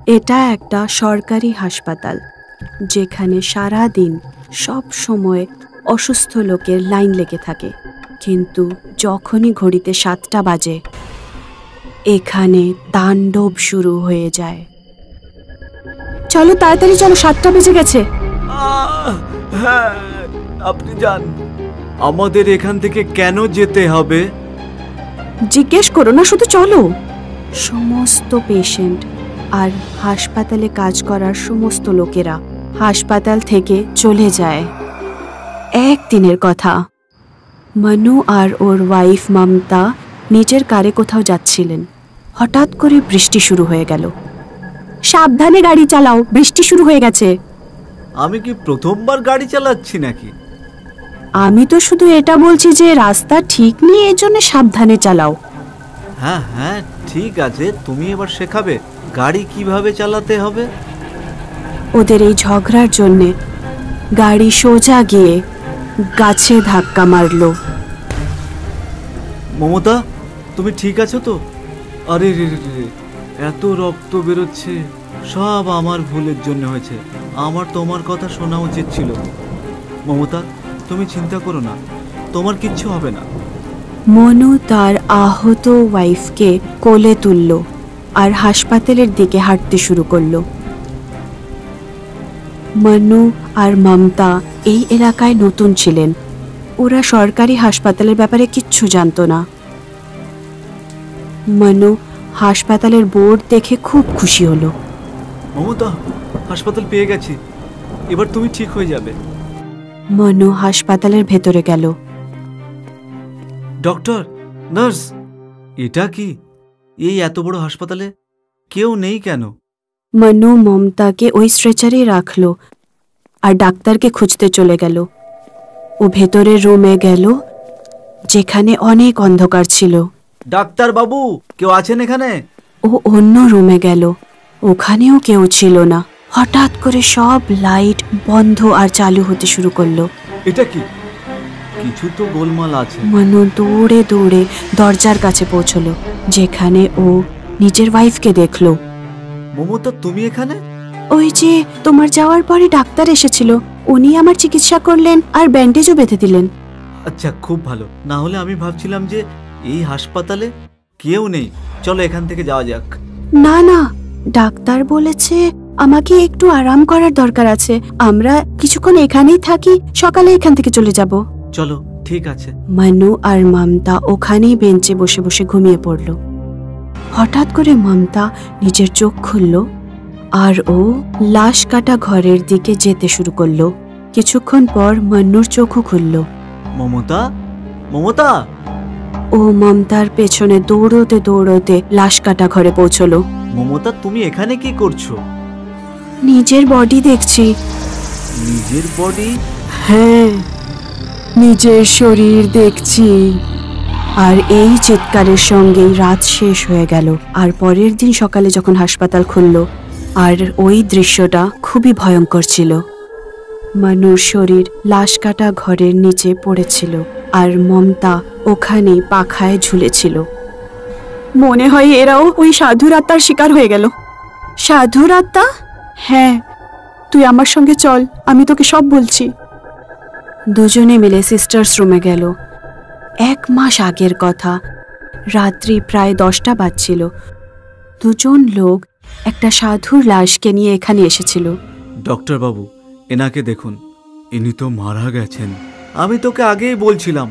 এটা একটা সরকারি হাসপাতাল, যেখানে সারা দিন সব সময় অসুস্থ লোকের লাইন লেগে থাকে। কিন্তু যখনই ঘড়িতে 7টা বাজে, এখানে তাণ্ডব শুরু হয়ে যায়। চলো তাড়াতাড়ি চলো, 7টা বেজে গেছে। হ্যাঁ, আপনি যান। আমাদের এখান থেকে কেন যেতে হবে? জিজ্ঞেস করো না, শুধু চলো। সমস্ত পেশেন্ট আর হাসপাতালে কাজ করার সমস্ত লোকেরা হাসপাতাল থেকে চলে যায়। একদিনের কথা, মনু আর ওর ওয়াইফ মমতা নিজের কারে কোথাও যাচ্ছিলেন। হঠাৎ করে বৃষ্টি শুরু হয়ে গেল। সাবধানে গাড়ি চালাও, বৃষ্টি শুরু হয়ে গেছে। আমি কি প্রথমবার গাড়ি চালাচ্ছি নাকি? আমি তো শুধু এটা বলছি যে রাস্তা ঠিক নেই, এর জন্য সাবধানে চালাও। হ্যাঁ হ্যাঁ ঠিক আছে, তুমি এবার শেখাবে গাড়ি কিভাবে চালাতে হবে। ওদের এই ঝগড়ার জন্যে গাড়ি সোজা গিয়ে গাছে ধাক্কা মারল। মমতা, তুমি ঠিক আছো তো? আরে রে রে রে, এত রক্ত বেরোচ্ছে। সব আমার ভুলের জন্য হয়েছে। আমার তোমার কথা শোনা উচিত ছিল। মমতা, তুমি চিন্তা করো না, তোমার কিচ্ছু হবে না। মনু তার আহত ওয়াইফকে কোলে তুলল আর হাসপাতালের দিকে হাঁটতে শুরু করলো। মনু আর মমতা এই এলাকায় নতুন ছিলেন। ওরা সরকারি হাসপাতালের ব্যাপারে কিচ্ছু জানতো না। মনু হাসপাতালের বোর্ড দেখে খুব খুশি হলো। মমতা, হাসপাতাল পেয়ে গেছি, এবার তুমি ঠিক হয়ে যাবে। মনু হাসপাতালের ভেতরে গেল। ডক্টর, নার্স, এটা কি? এই এত বড় হাসপাতালে কেউ নেই কেন? মনু মমতাকে ওই স্ট্রেচারে রাখলো আর ডাক্তারকে খুঁজতে চলে গেল। ও ভেতরের রুমে গেল, যেখানে অনেক অন্ধকার ছিল। ডাক্তার বাবু, কেউ আছেন এখানে? ও অন্য রুমে গেল, ওখানেও কেউ ছিল না। হঠাৎ করে সব লাইট বন্ধ আর চালু হতে শুরু করলো। এটা কি? কিছু তো গোলমাল আছে। মনু দৌড়ে দৌড়ে দরজার কাছে পৌঁছলো, যেখানে ও নিজের ওয়াইফকে দেখলো। মমতা, তুমি এখানে? ওই যে তোমার যাওয়ার পরে ডাক্তার এসেছিল, উনি আমার চিকিৎসা করলেন আর ব্যান্ডেজও বেঁধে দিলেন। আচ্ছা, খুব ভালো। না হলে আমি ভাবছিলাম যে এই হাসপাতালে কেউ নেই। চলো এখান থেকে যাওয়া যাক। না না, ডাক্তার বলেছে আমাকে একটু আরাম করার দরকার আছে। আমরা কিছুক্ষণ এখানেই থাকি, সকালে এখান থেকে চলে যাব। চলো, ঠিক আছে। মনু আর মমতা ওখানেই বেঞ্চে বসে বসে ঘুমিয়ে পড়ল। হঠাৎ করে মমতা নিজের চোখ খুলল আর ও লাশ কাটা ঘরের দিকে যেতে শুরু করলো। কিছুক্ষণ পর মন্নুর চোখও খুলল। মমতা, মমতা! ও মমতার পেছনে দৌড়তে দৌড়তে লাশ কাটা ঘরে পৌঁছলো। মমতা, তুমি এখানে কি করছো? নিজের বডি দেখছি। নিজের বডি? হ্যাঁ, নিজের শরীর দেখছি। আর এই চিৎকারের সঙ্গেই রাত শেষ হয়ে গেল। আর পরের দিন সকালে যখন হাসপাতাল খুলল, আর ওই দৃশ্যটা খুবই ভয়ঙ্কর ছিল। মনুর শরীর লাশ কাটা ঘরের নিচে পড়েছিল আর মমতা ওখানে পাখায় ঝুলেছিল। মনে হয় এরাও ওই সাধুর আত্মার শিকার হয়ে গেল। সাধুর আত্মা? হ্যাঁ, তুই আমার সঙ্গে চল, আমি তোকে সব বলছি। দুজনে মিলে সিস্টার্স রুমে গেল। 1 মাস আগের কথা, রাত্রি প্রায় 10টা বাজছিল। দুজন লোক একটা সাধুর লাশকে নিয়ে এখানে এসেছিল। ডক্টর বাবু, এনাকে দেখুন, ইনি তো মারা গেছেন। আমি তোকে আগেই বলছিলাম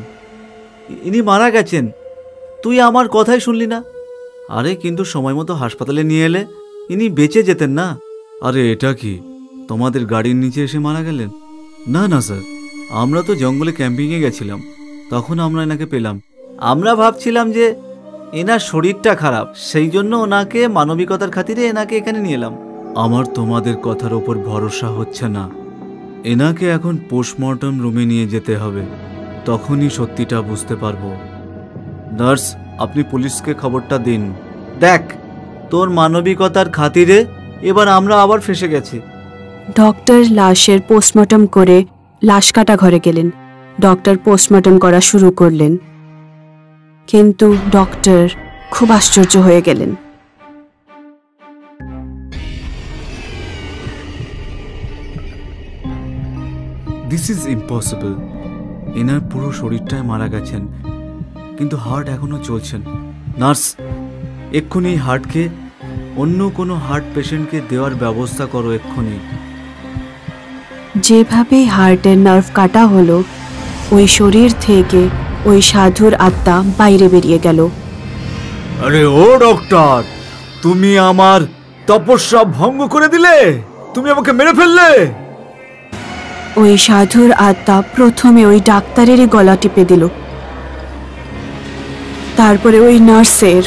ইনি মারা গেছেন, তুই আমার কথাই শুনলি না। আরে কিন্তু সময় মতো হাসপাতালে নিয়ে এলে ইনি বেঁচে যেতেন না। আরে এটা কি, তোমাদের গাড়ির নিচে এসে মারা গেলেন? না না স্যার, আমরা তো জঙ্গলে ক্যাম্পিংয়ে গেছিলাম, তখন আমরা এনাকে পেলাম। আমরা ভাবছিলাম যে এনার শরীরটা খারাপ, সেই জন্য ওনাকে মানবিকতার খাতিরে এনাকে এখানে নিয়ে এলাম। আমার তোমাদের কথার ওপর ভরসা হচ্ছে না। এনাকে এখন পোস্টমর্টম রুমে নিয়ে যেতে হবে, তখনই সত্যিটা বুঝতে পারবো। নার্স, আপনি পুলিশকে খবরটা দিন। দেখ, তোর মানবিকতার খাতিরে এবার আমরা আবার ফেসে গেছি। ডক্টর লাশের পোস্টমর্টম করে লাশ কাটা ঘরে গেলেন। ডক্টর পোস্টমর্টম করা শুরু করলেন, কিন্তু ডক্টর খুব আশ্চর্য হয়ে গেলেন। This is impossible. এনার পুরো শরীরটাই মারা গেছেন, কিন্তু হার্ট এখনো চলছেন। নার্স, এক্ষুনি এই হার্টকে অন্য কোনো হার্ট পেশেন্টকে দেওয়ার ব্যবস্থা করো এক্ষুনি। যেভাবে হার্টের নার্ভ কাটা হলো, ওই শরীর থেকে ওই সাধুর আত্মা বাইরে বেরিয়ে গেল। আরে ও ডক্টর, তুমি আমার তপস্যা ভঙ্গ করে দিলে, তুমি আমাকে মেরে ফেললে। ওই সাধুর আত্মা প্রথমে ওই ডাক্তারেরই গলা টিপে দিল, তারপরে ওই নার্সের।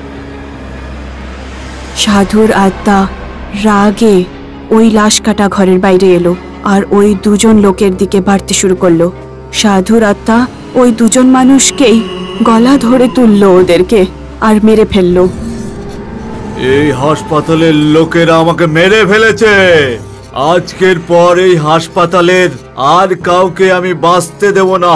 সাধুর আত্মা রাগে ওই লাশ কাটা ঘরের বাইরে এলো আর ওই দুজন লোকের দিকে বাড়তে শুরু করলো। সাধুর আত্মা ওই দুজন মানুষকেই গলা ধরে তুললো ওদেরকে আর মেরে ফেললো। এই হাসপাতালের লোকেরা আমাকে মেরে ফেলেছে। আজকের পর এই হাসপাতালের আর কাউকে আমি বাঁচতে দেব না।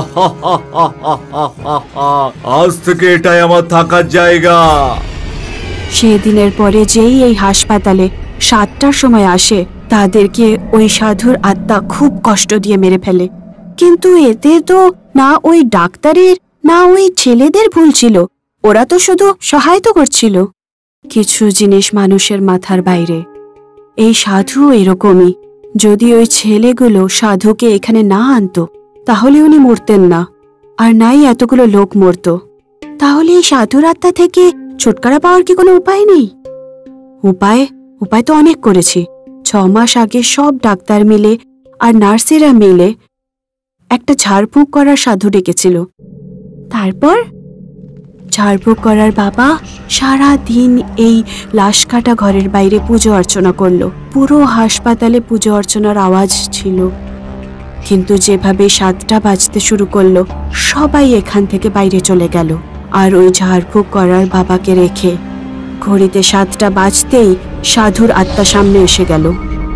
আজ থেকে এটাই আমার থাকার জায়গা। সেদিনের পরে যেই এই হাসপাতালে 7টার সময় আসে, তাদেরকে ওই সাধুর আত্মা খুব কষ্ট দিয়ে মেরে ফেলে। কিন্তু এতে তো না ওই ডাক্তারের না ওই ছেলেদের ভুল ছিল, ওরা তো শুধু সহায়তা করছিল। কিছু জিনিস মানুষের মাথার বাইরে। এই সাধু এরকমই। যদি ওই ছেলেগুলো সাধুকে এখানে না আনতো, তাহলে উনি মরতেন না, আর নাই এতগুলো লোক মরতো। তাহলে এই সাধুর আত্মা থেকে ছুটকারা পাওয়ার কি কোনো উপায় নেই? উপায় তো অনেক করেছি। 6 মাস আগে সব ডাক্তার মিলে আর নার্সেরা মিলে একটা ঝাড়ফুঁক করার সাধু ডেকেছিল। তারপর ঝাড়ফুঁক করার বাবা সারা দিন এই লাশ কাটা ঘরের বাইরে পুজো অর্চনা করলো। পুরো হাসপাতালে পুজো অর্চনার আওয়াজ ছিল। কিন্তু যেভাবে 7টা বাজতে শুরু করলো, সবাই এখান থেকে বাইরে চলে গেল। আর ওই ঝাড়ফুঁক করার বাবাকে রেখে ঘড়িতে 7টা বাজতেই সাধুর আত্মা সামনে এসে গেল।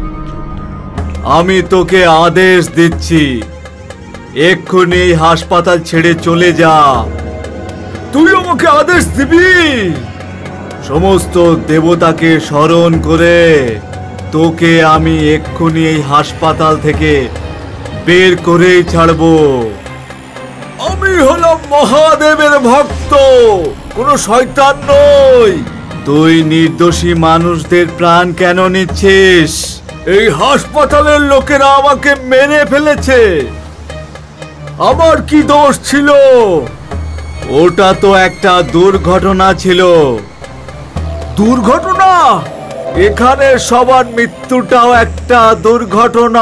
আমি তোকে আদেশ দিচ্ছি, এক্ষুনি এই হাসপাতাল ছেড়ে চলে যা। তুই আমাকে আদেশ দিবি? সমস্ত দেবতাকে স্মরণ করে তোকে আমি এক্ষুনি এই হাসপাতাল থেকে বের করেই ছাড়বো। আমি হলাম মহাদেবের ভক্ত, কোনো শয়তান নই। তুই নির্দোষী মানুষদের প্রাণ কেন নিচ্ছিস? এই হাসপাতালের লোকেরা আমাকে মেরে ফেলেছে, আমার কি দোষ ছিল? ওটা তো একটা দুর্ঘটনা ছিল। দুর্ঘটনা? এখানে সবার মৃত্যুটাও একটা দুর্ঘটনা।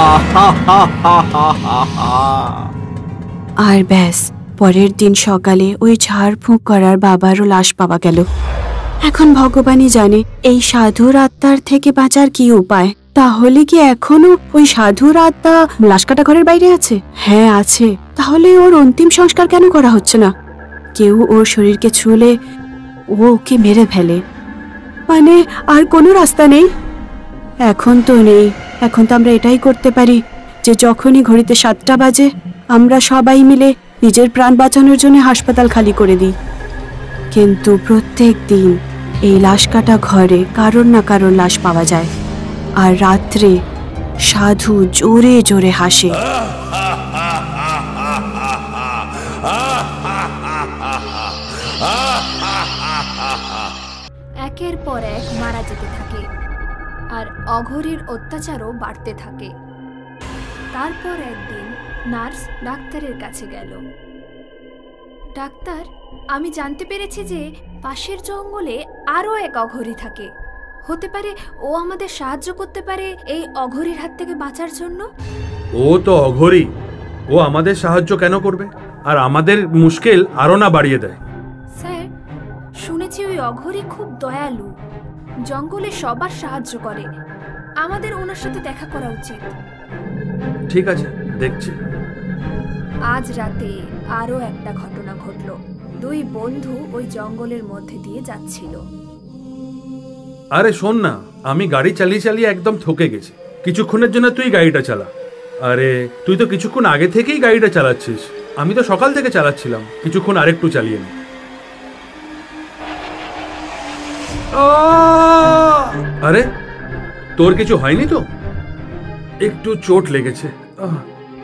আর ব্যাস, পরের দিন সকালে ওই ঝাড়ফুঁক করার বাবারও লাশ পাওয়া গেল। এখন ভগবানই জানে এই সাধুর আত্মার থেকে বাঁচার কি উপায়। তাহলে কি এখনো ওই সাধুর আত্মা লাশ কাটা ঘরের বাইরে আছে? হ্যাঁ আছে। তাহলে ওর অন্তিম সংস্কার কেন করা হচ্ছে না? কেউ ওর শরীরকে ছুঁলে ওকে মেরে ফেলে, মানে আর কোনো রাস্তা নেই? এখন তো নেই। এখন তো আমরা এটাই করতে পারি যে যখনই ঘড়িতে 7টা বাজে, আমরা সবাই মিলে নিজের প্রাণ বাঁচানোর জন্য হাসপাতাল খালি করে দিই। কিন্তু প্রত্যেক দিন এই লাশ কাটা ঘরে কারোর না কারোর লাশ পাওয়া যায়। আর রাত্রে সাধু জোরে জোরে হাসে। একের পর এক মারা যেতে থাকে আর অঘরীর অত্যাচারও বাড়তে থাকে। তারপর একদিন নার্স ডাক্তারের কাছে গেল। ডাক্তার, আমি জানতে পেরেছি যে পাশের জঙ্গলে আরও এক অঘরী থাকে। হতে পারে ও আমাদের সাহায্য করতে পারে এই অঘরীর হাত থেকে বাঁচার জন্য। ও তো অঘরী, ও আমাদের সাহায্য কেন করবে আর আমাদের মুশকিল আরো না বাড়িয়ে দেয়? স্যার, শুনেছি ওই অঘরী খুব দয়ালু, জঙ্গলে সবার সাহায্য করে। আমাদের ওনার সাথে দেখা করা উচিত। ঠিক আছে, দেখছি। আজ রাতে আরও একটা ঘটনা ঘটল। 2 বন্ধু ওই জঙ্গলের মধ্যে দিয়ে যাচ্ছিল। আরে শোন না, আমি গাড়ি চালিয়ে চালিয়ে একদম থকে গেছি। কিছুক্ষণের জন্য তুই গাড়িটা চালা। আরে তুই তো কিছুক্ষণ আগে থেকেই গাড়িটা চালাচ্ছিস। আমি তো সকাল থেকে চালাচ্ছিলাম, কিছুক্ষণ আরেকটু চালিয়ে নি। আরে তোর কিছু হয়নি তো? একটু চোট লেগেছে।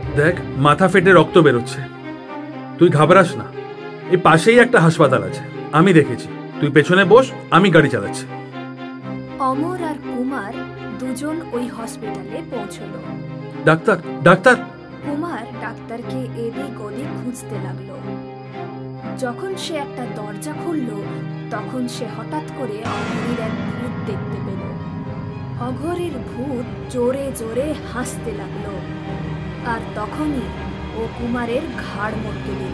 দেখ, মাথা ফেটে রক্ত বেরোচ্ছে। তুই ঘাবড়াস না, এই পাশেই একটা হাসপাতাল আছে, আমি দেখেছি। তুই পেছনে বস, আমি গাড়ি চালাচ্ছি। অমর আর কুমার দুজন ওই হসপিটালে পৌঁছলো। Doctor, doctor! কুমার ডাক্তারকে এদিক ওদিক খুঁজতে লাগলো। যখন সে একটা দরজা খুললো, তখন সে হঠাৎ করে অঘরীর এক ভূত দেখতে পেল। অঘরীর ভূত জোরে জোরে হাসতে লাগলো, আর তখনই ও কুমারের ঘাড় মটকে দিল।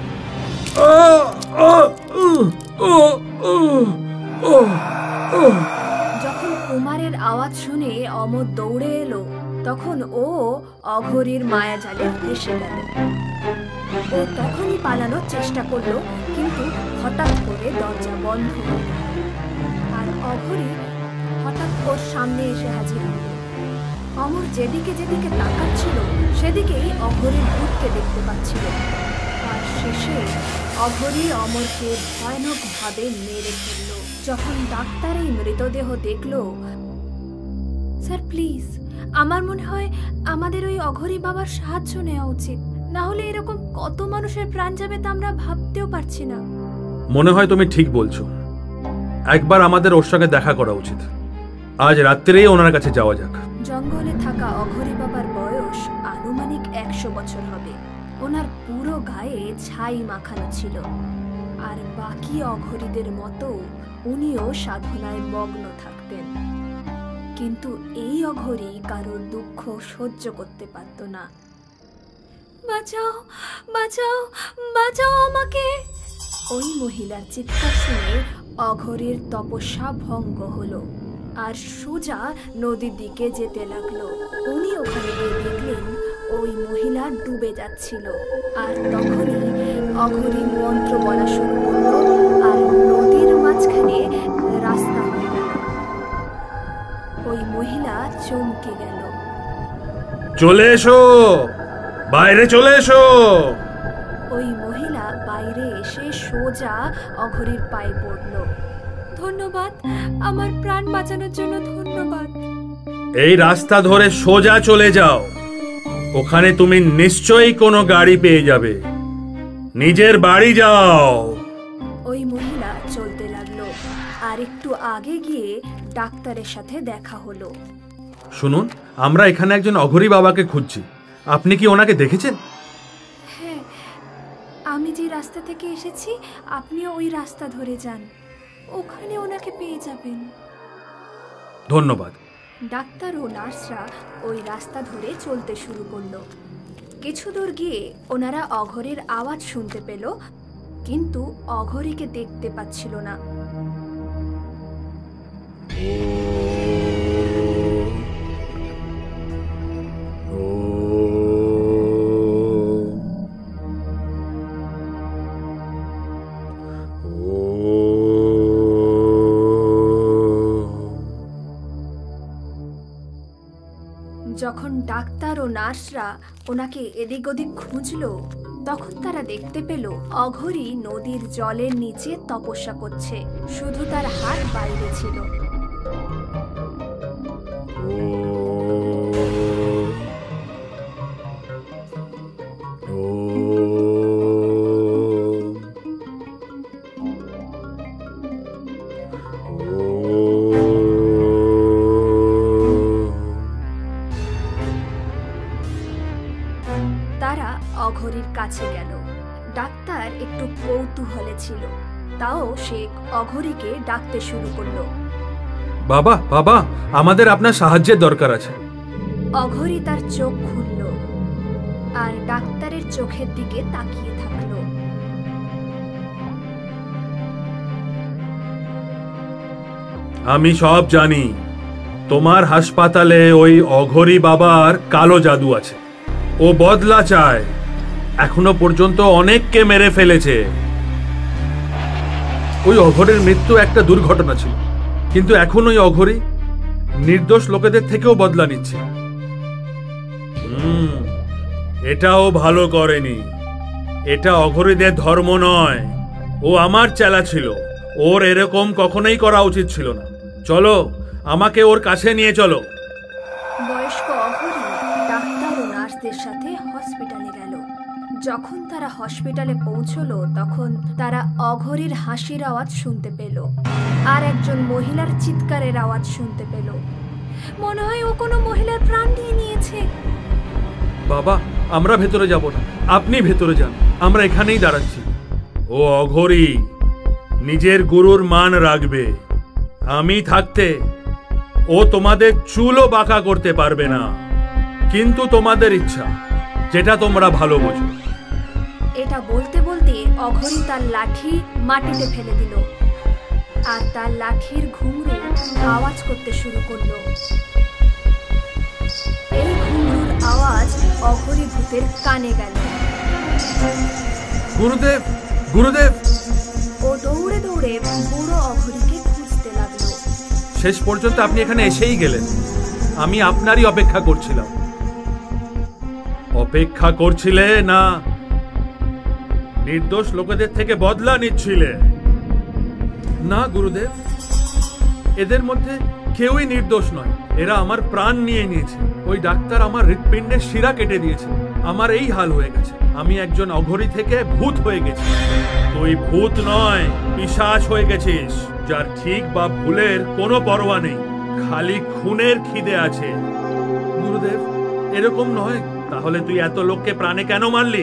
যখন কুমারের আওয়াজ শুনে অমর দৌড়ে এলো, তখন ও অঘরীর মায়াজালে ফেসে গেল। ও তখনই পালানোর চেষ্টা করলো, কিন্তু হঠাৎ করে দরজা বন্ধ হয়ে গেল, আর অঘরী হঠাৎ ওর সামনে এসে হাজির হল। অমর যেদিকে যেদিকে তাকাচ্ছিল, সেদিকেই অঘরীর ভূতকে দেখতে পাচ্ছিল। আর শেষে অঘরী অমরকে ভয়ানকভাবে মেরে ফেলল। যখন ডাক্তার এই মৃতদেহ দেখলো, স্যার প্লিজ, আমার মনে হয় আমাদের ওই অঘরী বাবার সাহায্য নেওয়া উচিত, না হলে এরকম কত মানুষের প্রাণ যাবে তা আমরা ভাবতেও পারছি না। মনে হয় তুমি ঠিক বলছো, একবার আমাদের ওর সঙ্গে দেখা করা উচিত। আজ রাত্রেই ওনার কাছে যাওয়া যাক। জঙ্গলে থাকা অঘরী বাবার বয়স আনুমানিক 100 বছর হবে। ওনার পুরো গায়ে ছাই মাখানো ছিল, আর বাকি অঘরীদের মতো উনিও সাধনায় মগ্ন থাকতেন। কিন্তু এই অঘরী কারোর দুঃখ সহ্য করতে পারত না। বাঁচাও, বাঁচাও, বাঁচাও আমাকে! ওই মহিলার চিৎকার শুনে অঘরীর তপস্যা ভঙ্গ হলো, আর সোজা নদীর দিকে যেতে লাগলো। উনি ওখানে গিয়ে দেখলেন ওই মহিলা ডুবে যাচ্ছিল, আর তখনই অঘরী মন্ত্র বলা শুরু করলো, আর নদীর মাঝখানে রাস্তা হয়ে গেল। ওই মহিলা চমকে গেল। চলে এসো, বাইরে চলে এসো! ওই মহিলা বাইরে এসে সোজা অঘরীর পায়ে পড়ল। ধন্যবাদ, আমার প্রাণ বাঁচানোর জন্য ধন্যবাদ। এই রাস্তা ধরে সোজা চলে যাও, ওখানে তুমি নিশ্চয়ই কোনো গাড়ি পেয়ে যাবে। নিজের বাড়ি যাও। ওই মহিলা চলতে লাগলো, আর একটু আগে গিয়ে ডাক্তারের সাথে দেখা হলো। শুনুন, আমরা এখানে একজন অঘরী বাবাকে খুঁজছি, আপনি কি ওনাকে দেখেছেন? হ্যাঁ, আমি যে রাস্তা থেকে এসেছি আপনিও ওই রাস্তা ধরে যান, ওখানে ওনাকে পেয়ে যাবেন। ধন্যবাদ। ডাক্তার ও নার্সরা ওই রাস্তা ধরে চলতে শুরু করলো। কিছু দূর গিয়ে ওনারা অঘরীর আওয়াজ শুনতে পেল, কিন্তু অঘরীকে দেখতে পাচ্ছিল না। যখন ডাক্তার ও নার্সরা ওনাকে এদিক ওদিক খুঁজলো, তখন তারা দেখতে পেল অঘরী নদীর জলের নিচে তপস্যা করছে, শুধু তার হাত বাইরে ছিল। তারা অঘরীর কাছে গেল। ডাক্তার একটু কৌতূহলে ছিল, তাও সে অঘরীকে ডাকতে শুরু করলো। বাবা, বাবা, আমাদের আপনার সাহায্যের দরকার আছে। অঘরী তার চোখ খুলল, আর ডাক্তারের চোখের দিকে তাকিয়ে থাকলো। আমি সব জানি, তোমার হাসপাতালে ওই অঘরী বাবার কালো জাদু আছে। ও বদলা চায়, এখনো পর্যন্ত অনেককে মেরে ফেলেছে। ওই অঘরীর মৃত্যু একটা দুর্ঘটনা ছিল, কিন্তু এখন ওই অঘরী নির্দোষ লোকেদের থেকেও বদলা নিচ্ছে। এটাও ভালো করেনি। এটা অঘরীদের ধর্ম নয়, ও আমার চেলা ছিল। ওর এরকম কখনোই করা উচিত ছিল না। চলো, আমাকে ওর কাছে নিয়ে চলো। বয়স্ক অঘরী ডাক্তার ও নার্সদের সাথে হসপিটালে গেল। যখন তারা হসপিটালে পৌঁছলো তখন তারা অঘরীর হাসির আওয়াজ শুনতে পেল আর একজন মহিলার চিৎকারের আওয়াজ শুনতে পেল। মনে হয় ও কোনো মহিলার প্রাণ নিয়ে নিয়েছে। বাবা, আমরা ভেতরে যাব না, আপনি ভেতরে যান, আমরা এখানেই দাঁড়াচ্ছি। ও অঘরী নিজের গুরুর মান রাখবে। আমি থাকতে ও তোমাদের চুলও বাঁকা করতে পারবে না, কিন্তু তোমাদের ইচ্ছা, যেটা তোমরা ভালো বোঝো। এটা বলতে বলতে অঘরী তার লাঠি মাটিতে ফেলে দিল আর তার লাঠির ঘুঙরু আওয়াজ করতে শুরু করলো। এই ঘুঙরুর আওয়াজ অঘরী ভূতের কানে গেল। গুরুদেব, গুরুদেব! ও দৌড়ে দৌড়ে বুড়ো অঘরীকে খুঁজতে লাগলো। শেষ পর্যন্ত আপনি এখানে এসেই গেলেন। আমি আপনারই অপেক্ষা করছিলাম। অপেক্ষা করছিলে না নির্দোষ লোকেদের থেকে বদলা নিচ্ছিলে? না গুরুদেব, এদের মধ্যে কেউই নির্দোষ নয়। এরা আমার প্রাণ নিয়ে নিয়েছে। ওই ডাক্তার আমার হৃৎপিণ্ডের শিরা কেটে দিয়েছে। আমার এই হাল হয়ে গেছে। আমি একজন অঘরী থেকে ভূত হয়ে গেছি। তুই ভূত নয়, পিশাচ হয়ে গেছিস, যার ঠিক বা ভুলের কোনো পরোয়া নেই, খালি খুনের খিদে আছে। গুরুদেব, এরকম নয়। তাহলে তুই এত লোককে প্রাণে কেন মারলি?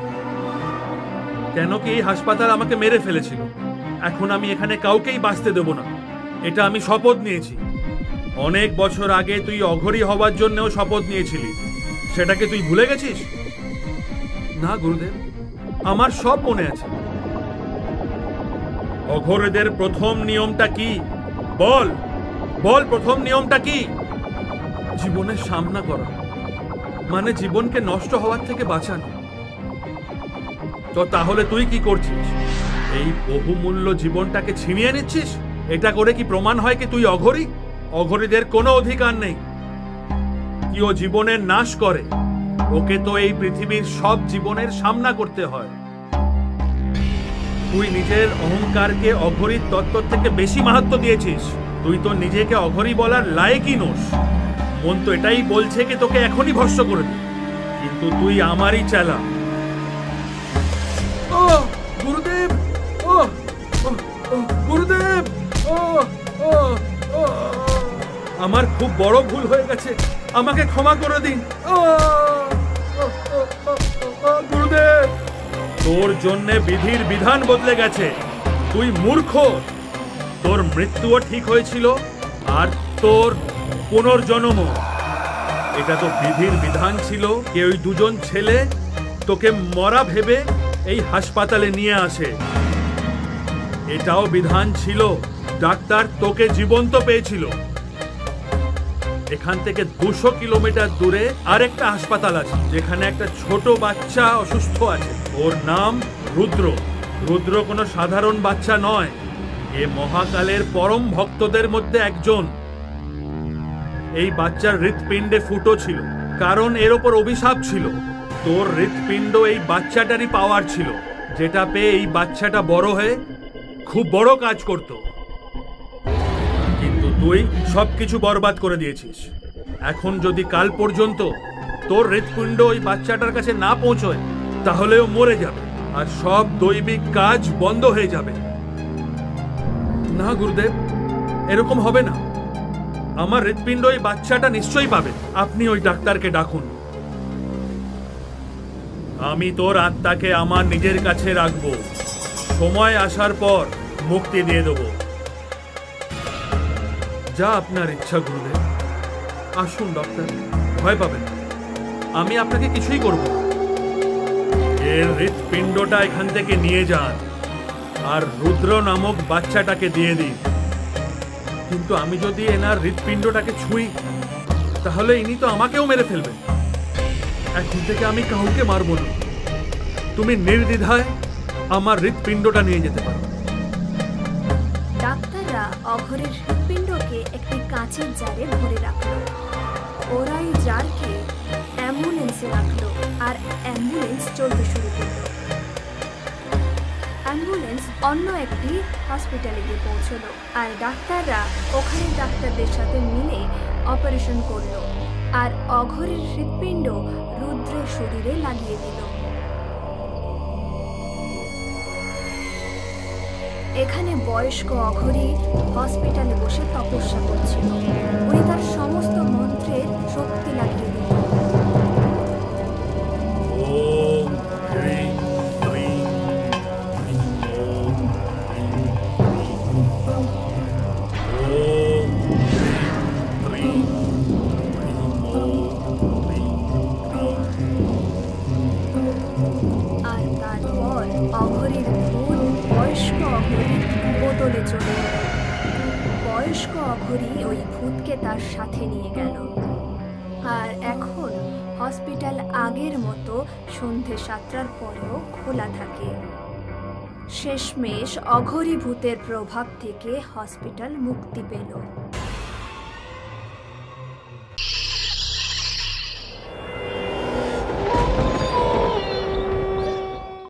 কেন কি এই হাসপাতাল আমাকে মেরে ফেলেছিল? এখন আমি এখানে কাউকেই বাঁচতে দেব না, এটা আমি শপথ নিয়েছি। অনেক বছর আগে তুই অঘরী হওয়ার জন্যও শপথ নিয়েছিলি, সেটাকে তুই ভুলে গেছিস? না গুরুদেব, আমার সব মনে আছে। অঘরীদের প্রথম নিয়মটা কি? বল বল, প্রথম নিয়মটা কি? জীবনের সামনা করা, মানে জীবনকে নষ্ট হওয়ার থেকে বাঁচানো। তো তাহলে তুই কি করছিস? এই বহুমূল্য জীবনটাকে ছিনিয়ে নিচ্ছিস। এটা করে কি প্রমাণ হয় কি তুই অঘরী? অঘরীদের কোনো অধিকার নেই কি ও জীবনের নাশ করে। ওকে তো এই পৃথিবীর সব জীবনের সামনা করতে হয়। তুই নিজের অহংকারকে অঘরীর তত্ত্ব থেকে বেশি মাহাত্ম্য দিয়েছিস। তুই তো নিজেকে অঘরী বলার লায়কই নোস। মন তো এটাই বলছে কি তোকে এখনই ভস্ম করে দে, কিন্তু তুই আমারই চালা। ও গুরুদেব, ও গুরুদেব, ও ও ও আমার খুব বড় ভুল হয়ে গেছে, আমাকে ক্ষমা করে দিন। গুরুদেব, তোর জন্য বিধির বিধান বদলে গেছে। তুই মূর্খ। তোর মৃত্যুও ঠিক হয়েছিল আর তোর পুনর্জন্মও। এটা তো বিধির বিধান ছিল যে ওই দুজন ছেলে তোকে মরা ভেবে এই হাসপাতালে নিয়ে আসে। এটাও বিধান ছিল ডাক্তার তোকে জীবন্ত পেয়েছিল। এখান থেকে 200 কিলোমিটার দূরে আরেকটা হাসপাতাল আছে, যেখানে একটা ছোট বাচ্চা অসুস্থ আছে। ওর নাম রুদ্র। রুদ্র কোনো সাধারণ বাচ্চা নয়, এ মহাকালের পরম ভক্তদের মধ্যে একজন। এই বাচ্চার হৃৎপিণ্ডে ফুটো ছিল, কারণ এর ওপর অভিশাপ ছিল। তোর হৃৎপিণ্ড এই বাচ্চাটারই পাওয়ার ছিল, যেটা পেয়ে এই বাচ্চাটা বড় হয়ে খুব বড় কাজ করত। কিন্তু তুই সবকিছু বরবাদ করে দিয়েছিস। এখন যদি কাল পর্যন্ত তোর হৃৎপিণ্ড ওই বাচ্চাটার কাছে না পৌঁছয়, তাহলেও মরে যাবে আর সব দৈবিক কাজ বন্ধ হয়ে যাবে। না গুরুদেব, এরকম হবে না। আমার হৃৎপিণ্ড ওই বাচ্চাটা নিশ্চয়ই পাবে। আপনি ওই ডাক্তারকে ডাকুন। আমি তোর আত্মাকে আমার নিজের কাছে রাখবো। সময় আসার পর মুক্তি দিয়ে দেব। যা আপনার ইচ্ছা গুরুদেব। আসুন ডক্টর, ভয় পাবেন না। আমি আপনাকে কিছুই করব না। এর হৃৎপিণ্ডটা এখান থেকে নিয়ে যান আর রুদ্র নামক বাচ্চাটাকে দিয়ে দিন। কিন্তু আমি যদি এনার হৃৎপিণ্ডটাকে ছুঁই, তাহলে ইনি তো আমাকেও মেরে ফেলবেন। এখন থেকে আমি কাউকে মারব না। তুমি নির্দ্বিধায় আমার হৃৎপিণ্ডটা নিয়ে যেতে পারো। ডাক্তাররা অঘরের হৃৎপিণ্ডকে একটি কাঁচের জারে ভরে রাখলো। ওরা এই জারকে অ্যাম্বুলেন্সে রাখলো আর অ্যাম্বুলেন্স চলতে শুরু করলো। অ্যাম্বুলেন্স অন্য একটি হসপিটালে গিয়ে পৌঁছলো আর ডাক্তাররা ওখানে ডাক্তারদের সাথে মিলে অপারেশন করলো আর অঘরের হৃৎপিণ্ড রুদ্র মন্ত্রের শরীরে লাগিয়ে দিল। এখানে বয়স্ক অঘরী হসপিটালে বসে তপস্যা করছিল। উনি তার সমস্ত মন্ত্রের শক্তি লাগিয়ে দিল। আর তারপর অঘরীর ভূত বয়স্ক অঘরীর বোতলে চলে গেল। বয়স্ক অঘরী ওই ভূতকে তার সাথে নিয়ে গেল। আর এখন হসপিটাল আগের মতো সন্ধে 7টার পরেও খোলা থাকে। শেষমেশ অঘরী ভূতের প্রভাব থেকে হসপিটাল মুক্তি পেল।